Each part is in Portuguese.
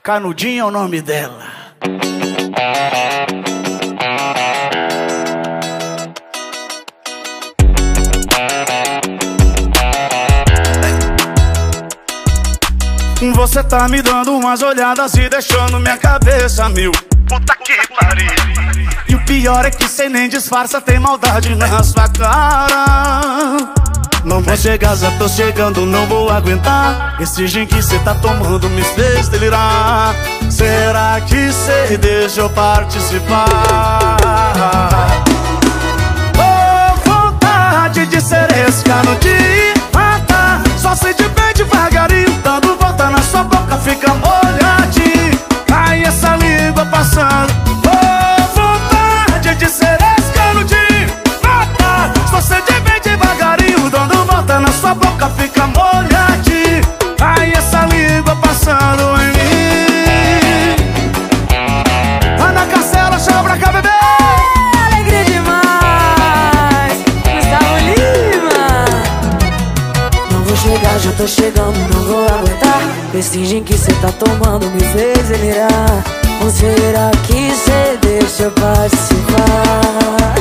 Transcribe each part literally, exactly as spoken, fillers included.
Canudinha é o nome dela. Você tá me dando umas olhadas e deixando minha cabeça mil. Puta que pariu. E o pior é que cê nem disfarça, tem maldade na sua cara. Não vou chegar, já tô chegando, não vou aguentar. Esse gin que cê tá tomando me fez delirar. Será que cê deixa eu participar? Oh, vontade de ser esse canudinho, mata. Só sei de bem devagarinho, dando volta na sua boca, fica molhadinho. Ai, essa língua passando. Oh, vontade de ser esse canudinho, mata. Só sei de bem devagarinho, dando volta na sua boca, fica molhadinho. Ai, essa língua passando em mim. Ana Castela, chama pra cá, bebê. Alegria demais, Gustavo Lima. Não vou chegar, já tô chegando, não vou aguentar. Esse gin que cê tá tomando me fez delirar. Ou será que cê deixa eu participar?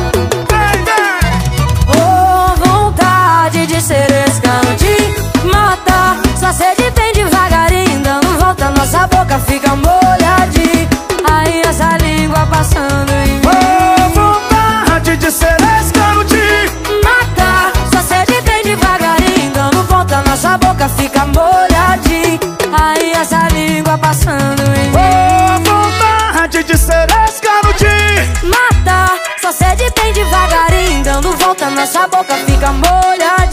Oh, vontade de ser esse canudinho, mata. Só cê de bem devagarinho, dando volta, nossa boca fica molhadinha. Aí essa língua passando em mim. Oh, vontade de ser esse canudinho, mata. Só cê de bem devagarinho, dando volta, nossa boca fica molhadinha. Aí essa língua passando em mim. oh, vontade de ser esse canudinho, mata. Só cê de bem devagarinho, dando volta, nossa boca fica molhadinha.